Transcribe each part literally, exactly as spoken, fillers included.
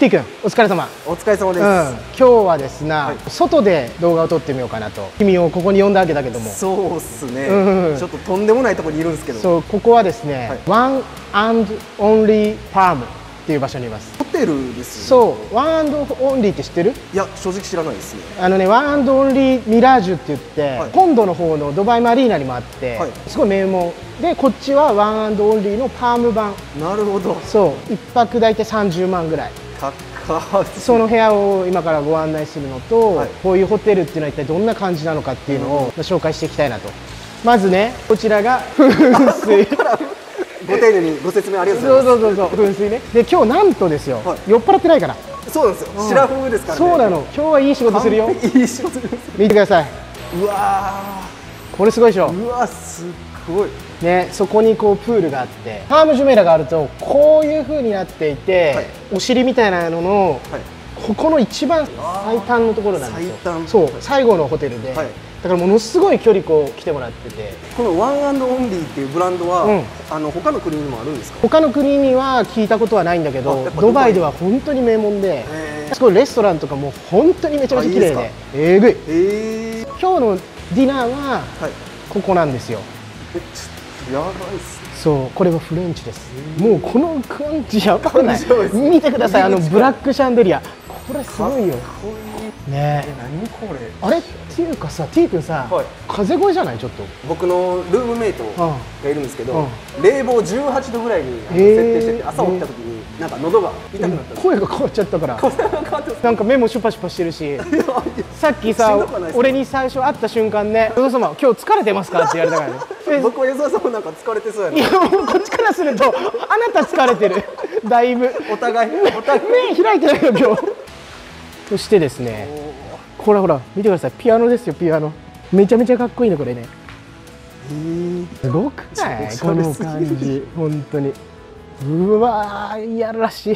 T 君お疲れ様。 お疲れ様です、うん、 今日はですね、はい、外で動画を撮ってみようかなと。君をここに呼んだわけだけども。 そうっすね、うん、ちょっととんでもないところにいるんですけど。 そう、ここはですね、はい、One and Only Palmっていう場所にいます。 ホテルですよね。そう、ワンアンドオンリーって知ってる？ いや、正直知らないですね。 あのね、ワンアンドオンリーミラージュって言って、はい、本土の方のドバイマリーナにもあって、はい、すごい名門で、こっちはワンアンドオンリーのパーム版。 なるほど。 そう、いっぱく大体さんじゅうまんぐらい。その部屋を今からご案内するのと、はい、こういうホテルっていうのは一体どんな感じなのかっていうのを紹介していきたいなと。まずね、こちらが噴水。 ご丁寧にご説明ありがとうございます。 そうそうそうそう、噴水ね。で、今日なんとですよ、はい、酔っ払ってないから。 そうなんですよ。シラフですからね。 そうなの。今日はいい仕事するよ。 いい仕事する。 見てください。 うわー、これすごいでしょ。 うわ、すごい。ね、 そこにこうプールがあって、パームジュメイラがあるとこういう風になっていて、はい、お尻みたいなのの、はい、ここの一番最短のところなんですよ。最短。そう、最後のホテルで。はい、だからものすごい距離こう来てもらってて、 このワンアンドオンリーっていうブランドは、うん、あの他の国にもあるんですか？ 他の国には聞いたことはないんだけど、ドバイでは本当に名門で、すごいレストランとかも本当にめちゃめちゃ綺麗で、えぐい。えー、今日のディナーはここなんですよ。 やばいっす。 そう、これはフレンチです。もうこの感じやばくない？見てください、あのブラックシャンデリア。これすごいよ。ねえ、何これ。あれっていうかさ、T 君さ、はい、風邪声じゃない？ちょっと僕のルームメイトがいるんですけど、うん、冷房じゅうはちどぐらいに設定してて、朝起きた時になんか喉が痛くなった。 声が変わっちゃったから。なんか目もシュパシュパしてるし、さっきさ、俺に最初会った瞬間ね、与田様今日疲れてますかって言われたからね。 僕は与田様なんか疲れてそうやな。 いや、もうこっちからするとあなた疲れてる。だいぶ。 お互いお互い目開いてないよ今日。そしてですね、ほらほら見てください、ピアノですよ、ピアノ。めちゃめちゃかっこいいねこれね。すごくないこの感じ、本当に。うわー、いやらしい。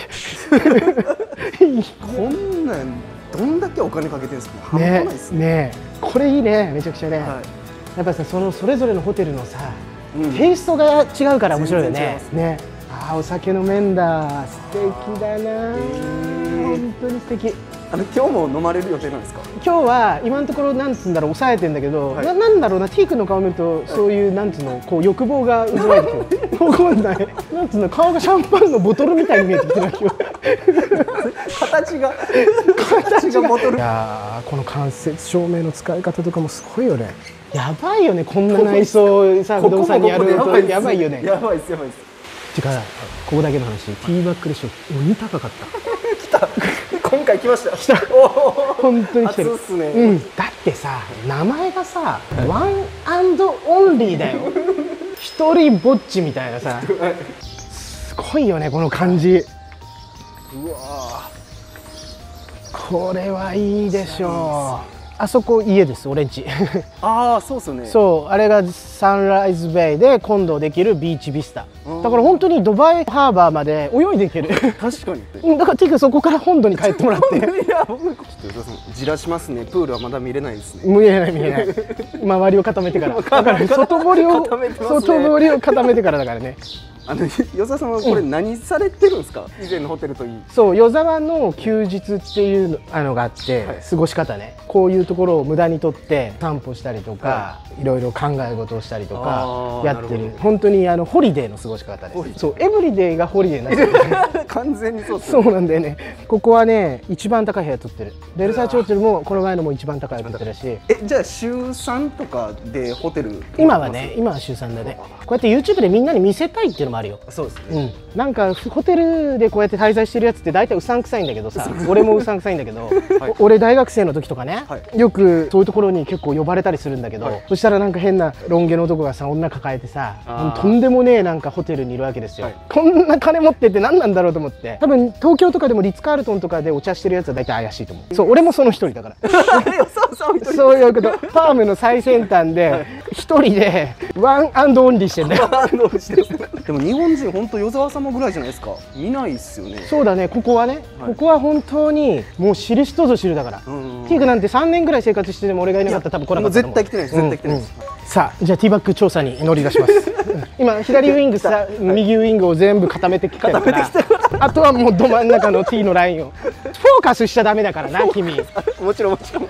こんなんどんだけお金かけてるんですか？ ねね、これいいね、めちゃくちゃね。はい、やっぱりさ、そのそれぞれのホテルのさ、うん、テイストが違うから面白いよね。ね、ああ、お酒飲めんだ、素敵だな。本当に素敵。 あの今日も飲まれる予定なんですか？ 今日は今のところなんつうんだろう、抑えてんだけど、はい、な, なんだろうな、T 君の顔見るとそういうなんつうの、こう欲望が渦巻いてくる。わかんない。なんつうの、顔がシャンパンのボトルみたいに見えてきてる今日。 形が形がボトル。いやー、この間接照明の使い方とかもすごいよね。やばいよね、こんな内装さ不動産にやるとやばいよね。 やばいですやばいです。 てかここだけの話、ティーバックでしょ、鬼高かった。 来た。今回来ました。 来た。本当に来てる。 熱っすね。 うん。だってさ、名前がさ、ワンアンドオンリーだよ。一人ぼっちみたいなさ。すごいよねこの感じ。うわ。これはいいでしょう。あそこ家です、俺んち。 ああ、そうですよね。 そう、あれがサンライズベイで今度できるビーチビスタ。だから本当にドバイハーバーまで泳いでいける。 確かに。 だからティクそこから本土に帰ってもらって。いや、 僕ちょっと与田さんじらしますね。プールはまだ見れないですね。 見えない見えない。周りを固めてから。だから外堀を外堀を固めてからだからね。 あの与沢さんはこれ何されてるんですか？以前のホテルといい。 そう、与沢の休日っていうのがあって、過ごし方ね。こういうところを無駄にとって散歩したりとか、いろいろ考え事をしたりとかやってる。本当にあのホリデーの過ごし方です。そう、エブリデイがホリデーになってる。 完全にそう。 そうなんだよね。ここはね、一番高い部屋取ってる。ベルサーチホテルもこの前のも一番高い部屋取ってるし。 え、じゃあ週さんとかでホテル？ 今はね、今は週さんだね。こうやって YouTube でみんなに見せたいっていうのもあるよ。 そうですね。 うん、なんかホテルでこうやって滞在してるやつって大体うさんくさいんだけどさ、俺もうさんくさいんだけど、はい、俺大学生の時とかね、はい、よくそういうところに結構呼ばれたりするんだけど、はい、そしたらなんか変なロン毛の男がさ、女抱えてさ、とんでもねえなんかホテルにいるわけですよ。はい、こんな金持ってって何なんだろうと思って、多分東京とかでもリッツ・カールトンとかでお茶してるやつは大体怪しいと思う。そう、俺もその一人だから。そういうこと。パームの最先端で一人でワンアンドオンリーしてんだよ。 でも日本人本当与沢様ぐらいじゃないですか。見ないっすよね。 そうだね、ここはね、はい、ここは本当にもう知る人ぞ知るだから。ティークなんてさんねんぐらい生活してても俺がいなかったら多分来なかったと思う。 絶対来てないです。絶対来てないです。 さあ、じゃあティーバッグ調査に乗り出します。今左ウイングさ、右ウイングを全部固めてきたから。 あとはもうど真ん中の T のラインをフォーカスしちゃダメだからな君。 もちろんもちろん。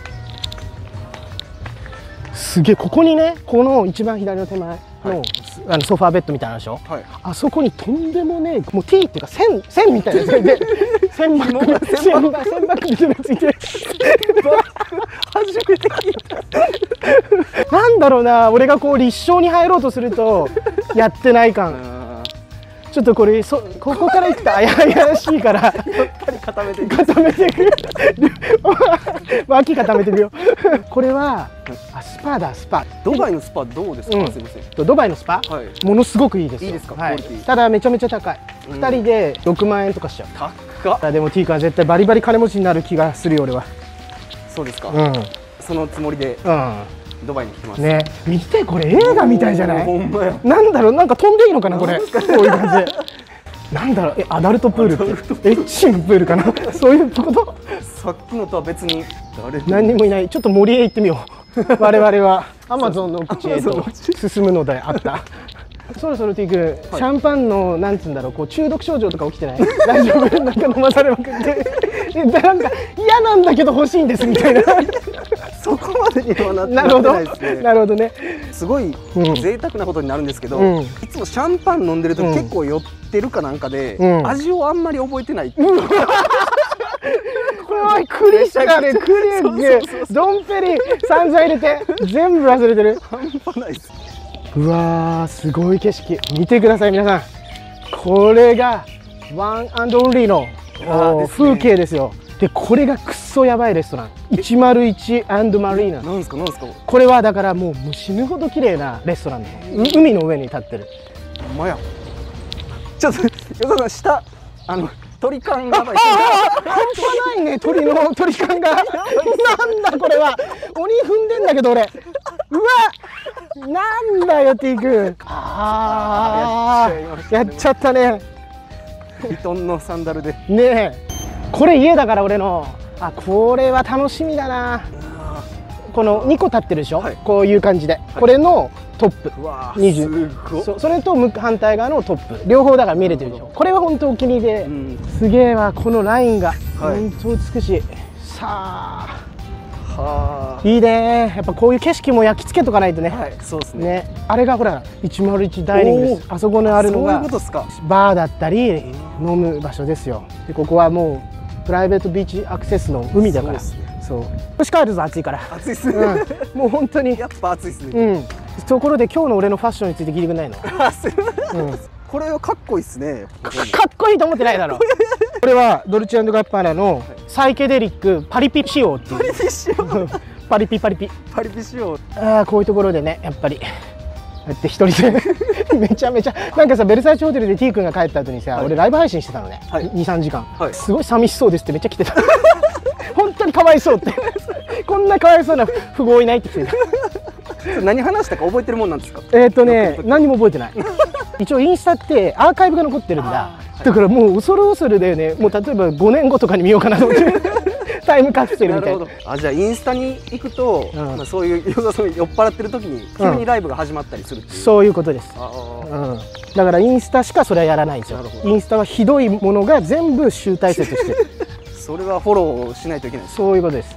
すげえ、ここにね、この一番左の手前の、はい、あのソファーベッドみたいなのでしょ、はい、あそこにとんでもねえ、もう T っていうか線線みたいなやつで線バック線バックみたいなやついて初めて聞いた。なんだろうな、俺がこう立証に入ろうとするとやってない感。ちょっとこれそここからいくと怪しいからやっぱり固めていく固めていく脇固めていくよ。これはあスパだスパ。 ドバイのスパどうですか？すみません。 ドバイのスパものすごくいいですよ。 いいですか？ ただめちゃめちゃ高い。ふたりでろくまんえんとかしちゃう。 高っ。 でも T 君は絶対バリバリ金持ちになる気がするよ俺は。 そうですか。 うん。 そのつもりでドバイに来てますね。見てこれ映画みたいじゃない？ ほんまや。 なんだろう、なんか飛んでいいのかなこれ。こういう感じで。なんだろう、えアダルトプールってエッチのプールかな。そういうこと。 さっきのとは別に誰何にもいない。ちょっと森へ行ってみよう。我々はアマゾンの口へと進むのであった。そろそろ T 君、はい、シャンパンのなんつうんだろう、こう中毒症状とか起きてない？大丈夫？なんか飲まされまくってなんか嫌なんだけど欲しいんですみたいな。 そこまでにはなってないですね。 なるほどね。 すごい贅沢なことになるんですけど、うん、いつもシャンパン飲んでると結構酔ってるかなんかで、うん、味をあんまり覚えてない。うん、これはクリスタル、クリック、ドンペリ散々入れて全部忘れてる。 半端ないです。 うわー、すごい景色見てください皆さん。これがワンアンドオンリーの風景ですよ。でこれがクソやばいレストランいちまるいちアンドマリーナ。 なんですかなんですか。これはだからもう死ぬほど綺麗なレストランで海の上に立ってる。 ほんまや。ちょっと与田さん下あの鳥感が半端ないね。鳥の鳥感がなんだこれは。鬼踏んでんだけど俺。うわなんだよ T 君。ああやっちゃったね。 ヴィトンのサンダルでねえ。これ家だから俺の。あこれは楽しみだな。このにこ立ってるでしょ、はい、こういう感じで、はい、これのトップにじゅう、そ, それと反対側のトップ両方だから見れてるでしょ。これは本当お気に入りで、うん、すげえわ。このラインが本当美しい、はい、さあはあいいね。やっぱこういう景色も焼き付けとかないとね。 はい、そうですね。 ね、あれがほらいちまるいちダイニングです。あそこにあるのがバーだったり飲む場所ですよ。でここはもうプライベートビーチアクセスの海だから。そう。シカールズ暑いから。 暑いっすね。 もう本当に。 やっぱ暑いっすね。 うん。ところで今日の俺のファッションについて聞いてくれないの？ これはかっこいいっすね。 かっこいいと思ってないだろ。これはドルチェ&ガッパーナのサイケデリックパリピ仕様っていう。パリピ仕様。パリピパリピ。 パリピ仕様。 ああこういうところでねやっぱり。やって一人でめちゃめちゃなんかさベルサイチホテルで T 君が帰った後にさ、はい、俺ライブ配信してたのね、はい、にさんじかん、はい、すごい寂しそうですってめっちゃ来てた本当にかわいそうってこんなかわいそうな富豪いないって来てた何話したか覚えてるもんなんですか？ えっとね何も覚えてない一応インスタってアーカイブが残ってるんだ、はい、だからもう恐る恐るだよね。もう例えばごねんごとかに見ようかなと思ってタイムカプセルみたいな。 あじゃあインスタに行くと、うんまあ、そういう与田さん酔っ払ってる時に急にライブが始まったりするっていう、うん、 そういうことです。うん、だからインスタしかそれはやらないんですよ。インスタはひどいものが全部集大成としてそれはフォローしないといけないです。 そういうことです。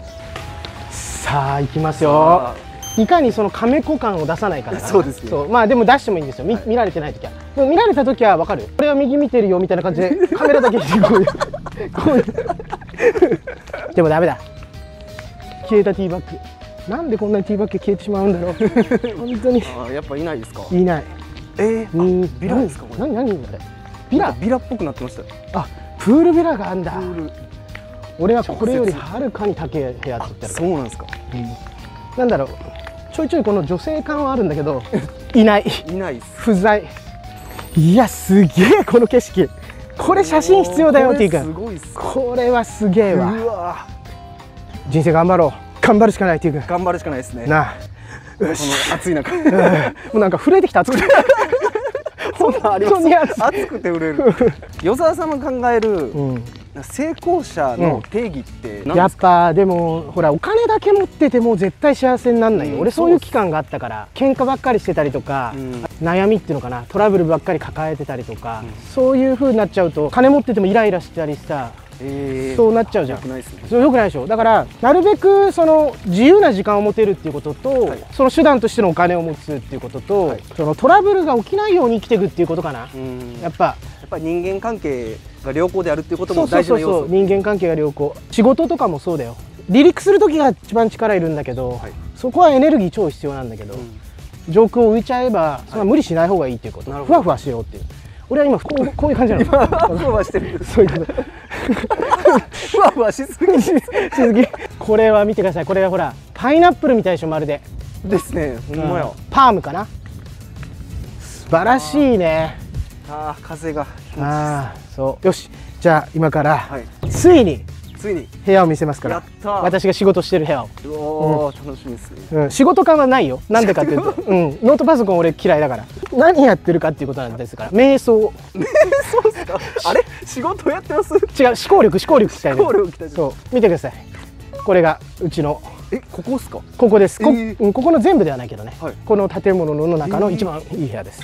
さあ行きますよ。いかにそのカメ子感を出さないから。 そうですね。 そうまあでも出してもいいんですよ。 見,、はい、見られてない時は。でも見られた時は分かる。これは右見てるよみたいな感じでカメラだけしてこういうこういうでもダメだ。消えたティーバッグ。なんでこんなにティーバッグ消えてしまうんだろう本当に。 あやっぱいないですか？ いない。 えー、うんビラですかこれ？ 何何あれ？ビラ？ ビラっぽくなってましたよ。 あプールビラがあんだ。俺はこれよりはるかに高い部屋って言ってる。 そうなんですか。 うん、なんだろうちょいちょいこの女性感はあるんだけどいない。 いないです。 不在。いやすげえこの景色。これ写真必要だよ T 君。これはすげえわ。うわ人生頑張ろう。頑張るしかない T 君。 頑張るしかないですね。 なあこの暑い中もうなんか震えてきた。暑くて本当に暑くて震える。 与沢さんが考える成功者の定義って何ですか？ やっぱでもほらお金だけ持ってても絶対幸せにならないよ、うん、俺そういう期間があったから喧嘩ばっかりしてたりとか、うん、悩みっていうのかな、トラブルばっかり抱えてたりとか、うん、そういう風になっちゃうと金持っててもイライラしたりさ、えー、そうなっちゃうじゃん。よくないですね。そうよくないでしょ。だからなるべくその自由な時間を持てるっていうことと、はい、その手段としてのお金を持つっていうことと、はい、そのトラブルが起きないように生きていくっていうことかな。やっぱやっぱり人間関係が良好であるっていうことも大事な要素。そうそうそう、 人間関係が良好、仕事とかもそうだよ。離陸する時が一番力いるんだけど、はい、そこはエネルギー超必要なんだけど、うん、上空を浮いちゃえばそれは無理しない方がいいっていうこと、はい、ふわふわしようっていう。俺は今こう、こういう感じなの。ふわふわしてる。 そういうこと。 ふわふわしすぎ。しすぎ。これは見てください。これはほらパイナップルみたいでしょ、まるで。 ですね。ほんまや。 パームかな。素晴らしいね。 ああ、風が。 ああ、そう。よし。じゃあ今から、はい、ついに。 ついに部屋を見せますから。私が仕事してる部屋を。 おお、楽しみですね。 うん、仕事感はないよ。なんでかっていうと、うん、ノートパソコン俺嫌いだから。何やってるかっていうことなんですから。瞑想。 瞑想ですか。あれ、仕事やってます。 違う、思考力、思考力鍛える。思考力鍛える。そう、見てください。これがうちの。 え、ここですか。 ここです。こ、うん、ここの全部ではないけどね。はい、この建物の中の一番いい部屋です。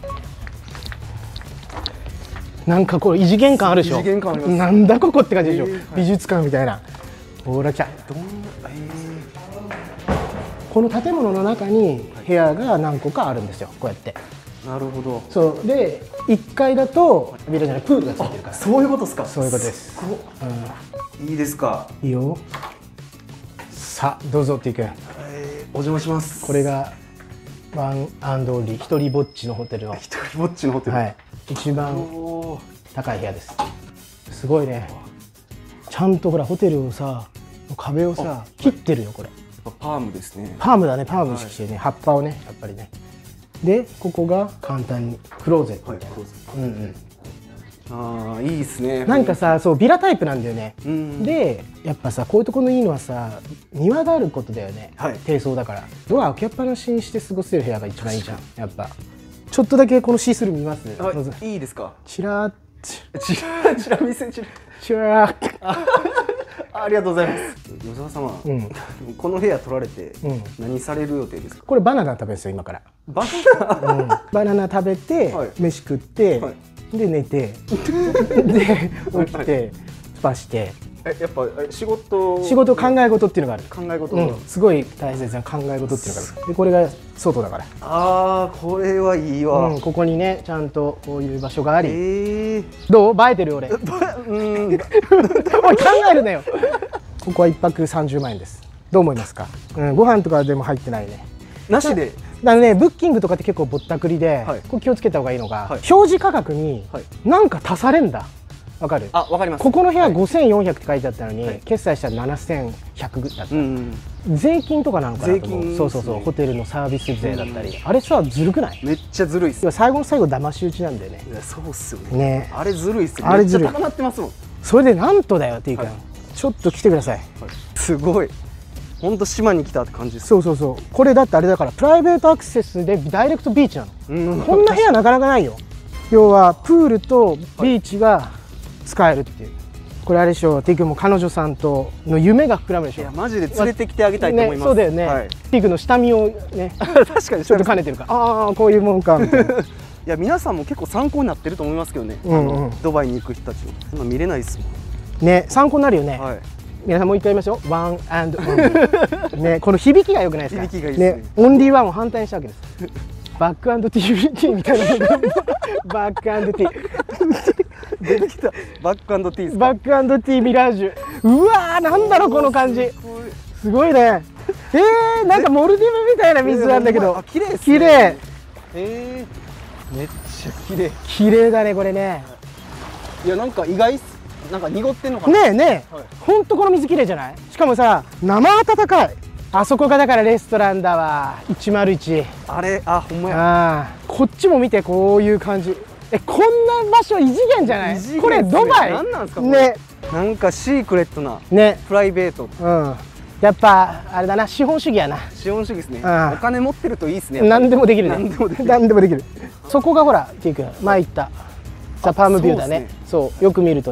なんかこれ異次元感あるでしょ。異次元感あります。なんだここって感じでしょ。えーはい、美術館みたいな。ほら来た。どんな、えー、この建物の中に部屋が何個かあるんですよ。こうやって。 なるほど。 そうでいっかいだとビラじゃないプールがついてるから。 そういうことですか。 そういうことです。 うん、いいですか。 いいよ。さあどうぞっていく。えー、お邪魔します。 これがワンアンドオンリー一人ぼっちのホテルの。 一人ぼっちのホテル。 はい。一番高い部屋です。すごいね。ちゃんとほらホテルをさ壁をさ切ってるよこれ。 パームですね。 パームだね。パーム意識してね、はい、葉っぱをねやっぱりね。でここが簡単にクローゼットみたいな。うんうん。 ああいいですね。 なんかさそうビラタイプなんだよね。うん、でやっぱさこういうところのいいのはさ庭があることだよね。はい、低層だからドア開けっぱなしにして過ごせる部屋が一番いいじゃん。やっぱちょっとだけこのシースルー見ます。 いいですか。 チラーチラチラ見せチラチラーありがとうございます。野沢様、うん、この部屋取られて何される予定ですか。 これバナナ食べるんですよ今から。 バナナ、うん、 バナナ食べて、はい、飯食って、はい、で寝てで起きてスパして。 えやっぱ仕事仕事考え事っていうのがある。 考え事、 うん、すごい大切な考え事っていうのがある。でこれが外だから。 ああこれはいいわ、 うん、ここにねちゃんとこういう場所があり、えー、どう映えてる俺。うんおい考えるなよ。ここはいっぱくさんじゅうまんえんです。どう思いますか。うん、ご飯とかでも入ってないね。 なしで。 だからねブッキングとかって結構ぼったくりで、はい、ここ気をつけた方がいいのが、はい、表示価格になんか足されんだ。わかる。 あ、わかります。 ここの部屋ごせんよんひゃくって書いてあったのに、はい、決済したらななせんひゃくだった、うんうん、税金とかなのかなと思う。そうそうそう、ホテルのサービス税だったり、うん、あれさずるくない。 めっちゃずるいっす。 最後の最後騙し討ちなんだよね。 いやそうっすよね。 ねあれずるいっすよ。 あれずるい。 めっちゃ高なってますもん。 それでなんとだよっていうか、はい、ちょっと来てください、はい、 すごい本当島に来たって感じです。 そうそうそう。これだってあれだからプライベートアクセスでダイレクトビーチなの。うん、こんな部屋なかなかないよ。要はプールとビーチが使えるっていう。これあれでしょ。ティクも彼女さんとの夢が膨らむでしょ。いやマジで連れてきてあげたいと思います。 ね、そうだよね、はい、ティクの下見をね確かにちょっと兼ねてるから、ああこういうもんかみたいな。いや皆さんも結構参考になってると思いますけどね、うんうん、ドバイに行く人たちそんな見れないですもんね。 参考になるよね、はい、皆さんもう一回言いますよ。ワンアンドね、この響きが良くないですか。 響きがいいですね。 ね、オンリーワンを反対にしたわけです。バックアンドティーみたいな。バックアンドティー。 出てきた。バックアンドティー。 バックアンドティーミラージュ。うわーなんだろうこの感じ。すごいね。えー、なんかモルディブみたいな水なんだけど。 あ、綺麗ですね。 綺麗。 えー、めっちゃ綺麗。 綺麗だねこれね。 いやなんか意外っす。なんか濁ってんのかな。 ねえねえ。本当この水綺麗じゃない。しかもさ生温かい。あそこがだからレストランだわ。いちまるいち。 あれあほんまや。 あこっちも見てこういう感じ。えこんな場所異次元じゃない。これドバイ。 なんなんですかね。 なんかシークレットなねプライベート。 うん。やっぱあれだな資本主義やな。 資本主義ですね。お金持ってるといいですね。 何でもできるね。 何でもできる。 何でもできる。そこがほらティーク前言ったザパームビューだね。そうよく見るとね。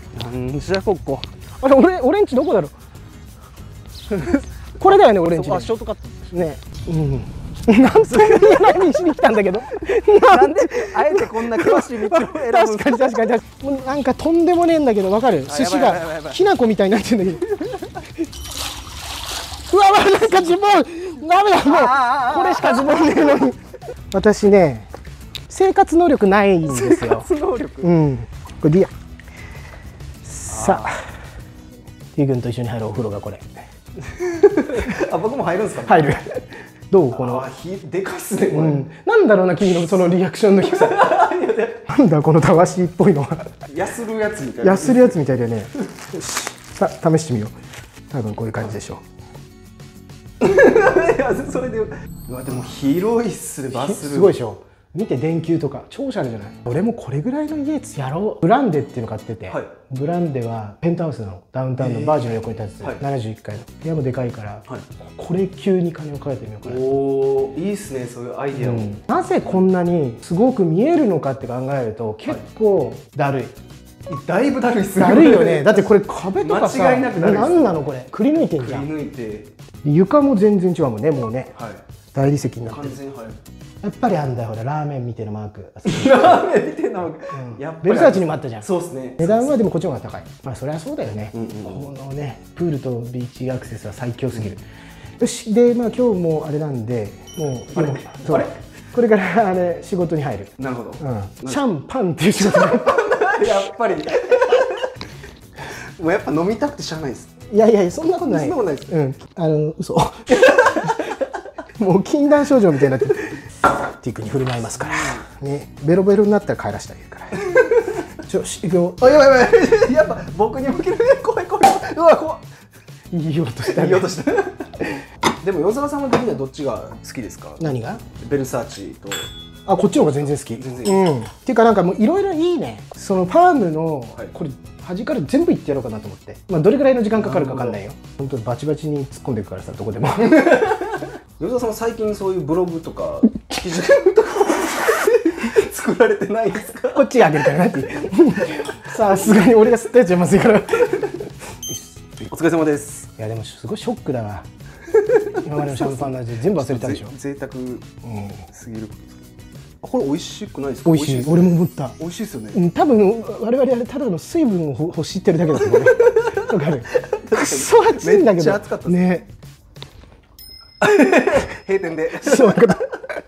なんじゃここ。 あれ俺俺んちどこだろうこれだよね俺んちで。 あ、ショートカットね。うんなんとも言えない道に来たんだけどなんであえてこんな険しい道を選ぶん確かに確かに確かに。もうなんかとんでもねえんだけど、わかる？寿司やばいやばいやばいがきなこみたいになってるんだけどうわうわ、なんかズボンダメだ、もうこれしかズボンねえのに。私ね、生活能力ないんですよ。 生活能力。 うん、これでいいや。さあ T 君と一緒に入るお風呂がこれあ、僕も入るんですか？ 入る。どうこの、 でかいっすねこれ、 うん、なんだろうな君のそのリアクションの低さなんだこのたわしっぽいのはやするやつみたいな。 やするやつみたいだよね。よし、さあ試してみよう。多分こういう感じでしょう。 いやそれで、うわでも広いっすね。バスルームすごいでしょ。見て電球とか超おしゃれじゃない？俺もこれぐらいの家やろう。ブランデっていうの買ってて、はい、ブランデはペントハウスなの。ダウンタウンのバージの横に立つ、はい、ななじゅういっかいの部屋もでかいから、はい、これ級に金をかけてみようかな。 おー、いいっすね、そういうアイデアを、うん、 なぜこんなにすごく見えるのかって考えると結構だるい、 はい、だいぶだるいっすね。 だるいよね。だってこれ壁とかさ、 間違いなくだるいっす。 何なのこれ、くり抜いてんじゃん。 くり抜いて、 床も全然違うもんね、もうね、はい、大理石になってる。 完全、はい、 やっぱりあんだよ、ほらラーメンみたいなマーク。 ラーメンみたいなマーク、うん、やっぱりベルサーチにもあったじゃん。 そうですね。 値段はでもこっちの方が高い。まあそれはそうだよね、 うんうん、 このねプールとビーチアクセスは最強すぎる、うん、よし。でまあ今日もあれなんで、もうあれあれこれからあれ仕事に入る。 なるほど、 うん、シャンパンっていう仕事やっぱりもうやっぱ飲みたくてしゃあないです。 いやいやそんなことない。 そんなことないです。 うん、あの嘘もう禁断症状みたいになってティックに振る舞いますからね。ベロベロになったら帰らしてあげるからちょし行くよ。 あ、やばいやばいやっぱ僕に向けるね。怖い怖い。うわ怖い。 いい音した、ね、 いい音したでも与沢さんは的にはどっちが好きですか？何が？ベルサーチと。 あ、こっちの方が全然好き。全然いい。うん。っていうかなんかもういろいろいいね。そのパームの、はい、これ端から全部いってやろうかなと思って。まあどれぐらいの時間かかるかわかんないよ。本当バチバチに突っ込んでいくからさ、どこでも。 与沢さんは最近そういうブログとか記事とか作られてないですか？ こっちあげるからなってさすがに俺が吸ったやつはまずいから。 お疲れ様です。 いやでもすごいショックだわ。今までのシャンパンの味全部忘れたでしょ。 贅沢すぎる。これ美味しくないですか？ 美味しい。俺も思った。 美味しいですよね。 うん、多分我々あれただの水分を欲してるだけだと思う。わかる。くそ暑いんだけど。 めっちゃ暑かったね。 閉店で。 そういうこと。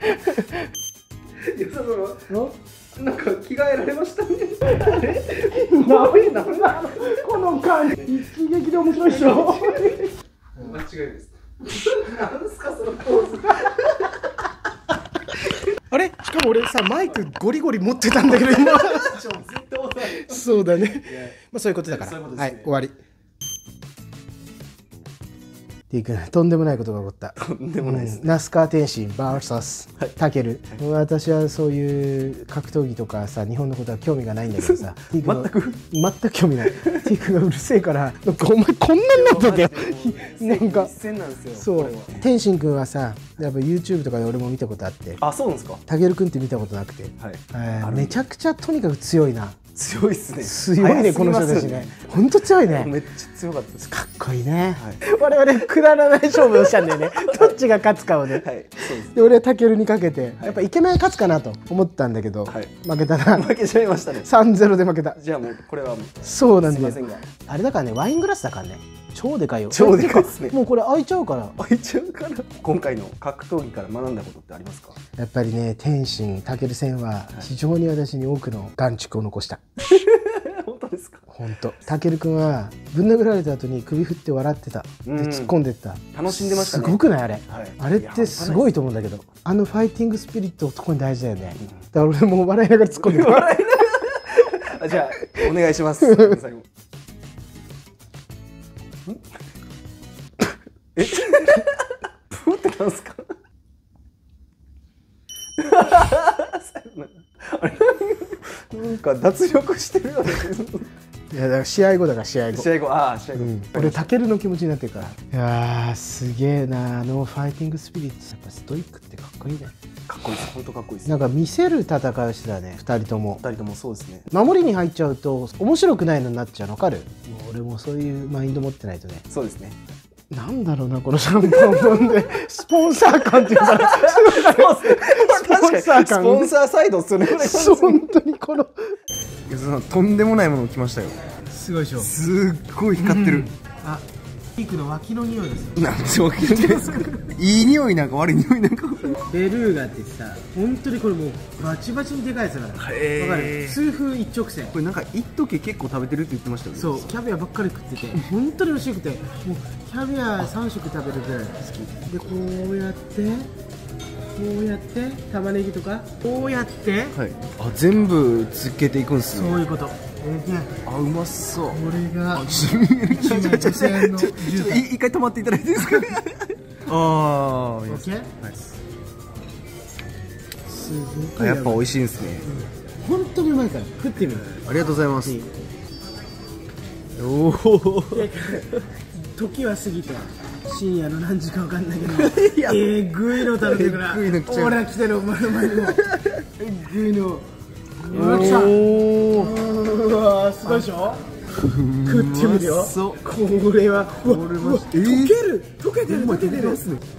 与沢様、なんか着替えられましたね。 なんだこの感じ。一撃で面白いでしょ。 間違いです。なんすかそのポーズ。 あれ？しかも俺さマイクゴリゴリ持ってたんだけど今。そうだね。まあそういうことだから。はい、終わり。T 君、とんでもないことが起こった。 とんでもないです、ね。 那須川天心 ブイエス タケル。私はそういう格闘技とかさ、日本のことは興味がないんだけどさ、 全く全く興味ない。T 君がうるせえから、なんかお前こんなになったんだよ。なんかそう。天心君はさ、やっぱ YouTube とかで俺も見たことあって。 あ、そうなんですか。 タケル君って見たことなくて、はい、めちゃくちゃとにかく強いな。 強いっすね。 強いねこの人たちね。本当強いね。 めっちゃ強かったです。 かっこいいね。我々くだらない勝負をしたんだよね。どっちが勝つかをね。で俺はタケルにかけてやっぱイケメン勝つかなと思ったんだけど負けたな。 負けちゃいましたね。 さんたいゼロで負けた。 じゃあもうこれはそうなんだよ。あれだからね、ワイングラスだからね。超でかいよ。 超でかいですね。 もうこれ開いちゃうから。 開いちゃうから。今回の格闘技から学んだことってありますか？ やっぱりね、天心タケル戦は非常に私に多くの眼蓄を残した。 本当ですか？ 本当。タケル君はぶん殴られた後に首振って笑ってた。で突っ込んでった。 楽しんでましたね。 すごくないあれ？あれってすごいと思うんだけど、あのファイティングスピリット男に大事だよね。だから俺も笑いながら突っ込んでた。笑いながら。じゃあお願いします。最後。え？プーってなんすか？なんか脱力してるよね。 いやだから試合後だから試合後。 試合後、ああ試合後。 俺タケルの気持ちになってるから。いやーすげえな、あのファイティングスピリッツ。やっぱストイックってかっこいいね。 かっこいいです。本当かっこいいです。 なんか見せる戦いをしてたね、ふたりとも。 ふたりともそうですね。 守りに入っちゃうと面白くないのになっちゃうの分かる？もう俺もそういうマインド持ってないとね。 そうですね。 なんだろうな、このシャンパン本でスポンサー感っていうか、 そうですね。 スポンサー感、 スポンサーサイドっすよね。 本当にこのゆずさん、とんでもないもの来ましたよ。 すごいでしょ。 すっごい光ってる。 あ、ピークの脇の匂いですよ。 なんてわけないですか。いい匂いなんか悪い匂いなんか。 ベルーガってさ、本当にこれもうバチバチにでかいやつだから。 へー。 わかる？数分一直線。 これなんか一時結構食べてるって言ってましたよね。 そう、キャビアばっかり食ってて、本当に美味しくて、もうキャビアさん食食べるぐらい好き。で、こうやって、こうやって、玉ねぎとか、こうやって、 はい。あ、全部つけていくんすね。 そういうこと。 あ、うまそう。 これが、 ちょちょちょちょちょちょちょちょちょ一回止まっていただいていいですか。ああ、 オッケー？すごあ、 い。 やっぱ美味しいんですね。 本当にうまいから、食ってみる。 ありがとうございます。 いい？ おお。 時は過ぎて深夜の何時かわかんないけど、えぐいの食べてくな。 えぐいの来ちゃう。 ほら来てる、お前の前にも。えぐいの。うわ、来た。うわ、すごいでしょ。食ってみるよ。これは、これは溶ける、溶けてる、溶けてる。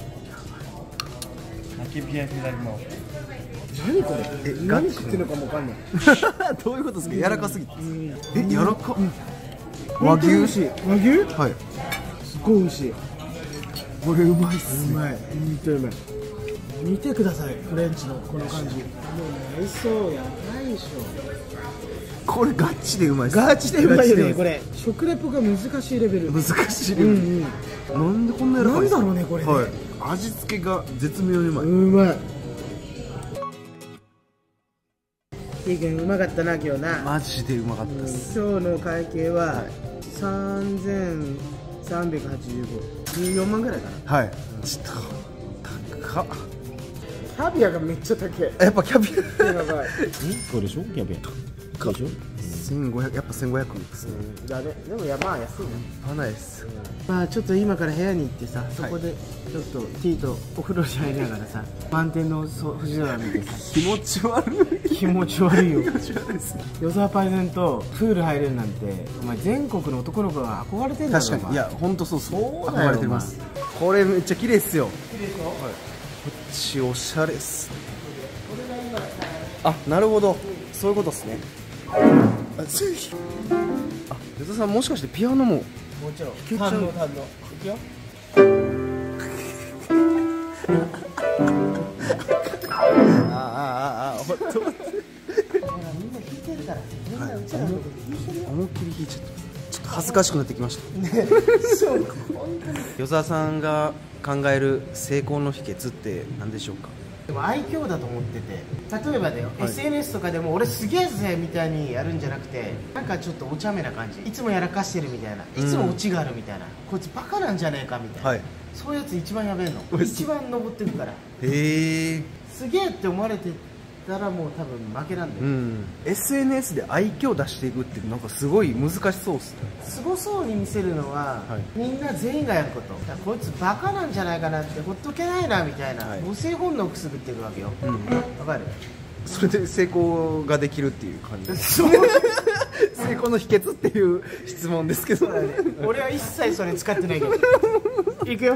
何これ？ え、 何食ってるのかもわかんない。 どういうことですか。柔らかすぎて。え、柔らか。和和牛牛。 和牛？ はい。 すごい美味しい。 これうまいっすね。 うまい、本当にうまい。見てください、フレンチのこの感じ。もう内装やばいでしょ。 これガチでうまいっす。 ガチでうまいよね、これ。食レポが難しいレベル。 難しいレベル。なんでこんな柔らかいんですか。 なんだろうね、これね。 はい。味付けが絶妙にうまい。 うまい。いいけん、うまかったな、今日な。 マジでうまかったです。 今日の会計はさんぜんさんびゃくはちじゅうご、じゅうよんまんぐらいかな。 はい。ちょっと高っ。 キャビアがめっちゃ高い。 やっぱキャビア。 やばい。 これでしょキャビアでしょ。 千五百、やっぱ千五百ですね。 だね。でもやまあ安いね。 花です。 まあちょっと今から部屋に行ってさ、そこでちょっと T とお風呂に入りながらさ、満天の星空見てさ、 気持ち悪い。 気持ち悪いよ。 気持ち悪いですね。 与沢パイセンとプール入れるなんて、お前全国の男の子が憧れてんだろ。 確かに。いや、本当そうそう。 そうだよ憧れてます。これめっちゃ綺麗っすよ。綺麗でしょ。はい。こっちおしゃれっす。あ、なるほど。そういうことですね。あ、つい。あ、与田さんもしかしてピアノも。 もちろん。 けちゃう堪能堪能。いくよ。 ああああ、ほんと。 ほらみんな弾いてるから。みんなうちらのこと弾いてるよ。 思いっきり弾いちゃった。ちょっと恥ずかしくなってきました。 ね。そう。 与沢さんが考える成功の秘訣って何でしょうか。 でも愛嬌だと思ってて、例えばだよ、はい、エスエヌエス とかでも俺すげえぜみたいにやるんじゃなくて、なんかちょっとお茶目な感じ、いつもやらかしてるみたいな、いつもオチがあるみたいな、こいつバカなんじゃねえかみたいな、はい、そういうやつ一番やべえの。一番登ってくから。へえ。すげえって思われてたらもう多分負けなんだよ、うん、 エスエヌエス で愛嬌出していくってなんかすごい難しそうっすね。 すごそうに見せるのは、はい、みんな全員がやること。だからこいつバカなんじゃないかなって、ほっとけないなみたいな、はい、母性本能をくすぐっていくわけよ。わ、うん、かる。 それで成功ができるっていう感じです。成功の秘訣っていう質問ですけど、ね、 俺は一切それ使ってないけど。いくよ。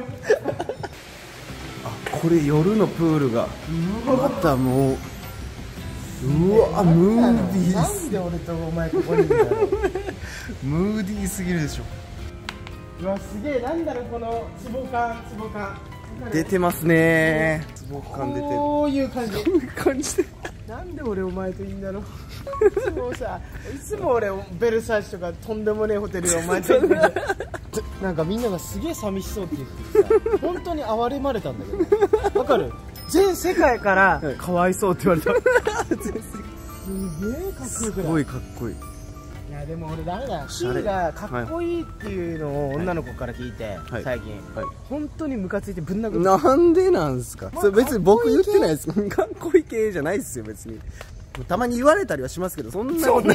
あ、これ夜のプールがまたもう、うわ、ムーディー。 なんで俺とお前ここにいるんだろう。 ムーディーすぎるでしょ。 うわ、すげえ。なんだろうこのツボ感、ツボ感出てますね。ツボ感出てる。 こういう感じ。 こういう感じで。 なんで俺お前といいんだろう。いつもさ、いつも俺ベルサーチとかとんでもねえホテルでお前といるんだ。なんかみんながすげえ寂しそうって言ってさ、本当に哀れまれたんだけど。わかる？全世界からかわいそうって言われた。すげえかっこよくない？ すごいかっこいい。 いやでも俺ダメだ。シーがかっこいいっていうのを女の子から聞いて、はい、最近、はい、本当にムカついてぶん殴る。 なんでなんですか。それ別に僕言ってないです。かっこいい系じゃないですよ別に。たまに言われたりはしますけど、そんなそんな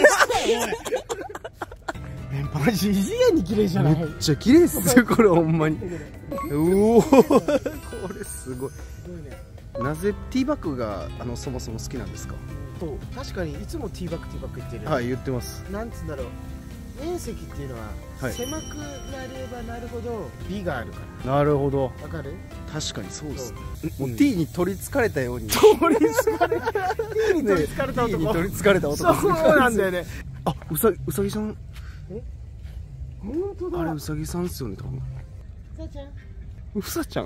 マジ異次元に綺麗じゃない。 めっちゃ綺麗っすよこれほんまに。うおこれすごい。すごいね。 なぜティーバッグがあのそもそも好きなんですか？ と確かにいつもティーバッグティーバッグ言ってる。 はい言ってます。 なんつうんだろう、面積っていうのは、はい、狭くなればなるほど美があるから。 なるほど。 わかる？ 確かにそうです。もう T に取りつかれたように。 取りつかれた。T に取りつかれた男。 T に取りつかれた男。 そうなんだよね。 あ、うさうさぎさん。 え？本当だ。 あれうさぎさんですよね多分。 うさちゃん。 うさちゃん。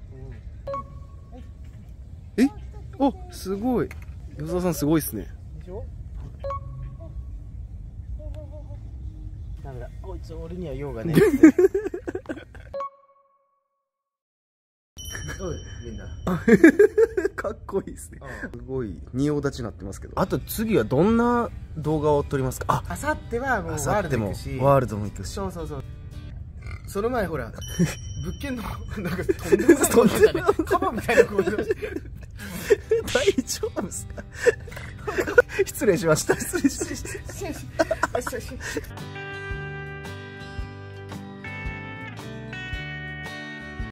え？お、すごい。与沢さんすごいですね。 でしょ？ダメだ。こいつ俺には用がね。おいみんな。 かっこいいですね。すごい仁王立ちになってますけど。あと次はどんな動画を撮りますか？あ、 あさってはもうワールドも行くし。 ワールドも行くし。 そうそうそう。その前ほら物件のなんかとんでもないことだね。カバみたいなことしてる。 大丈夫ですか？失礼しました。失礼しました。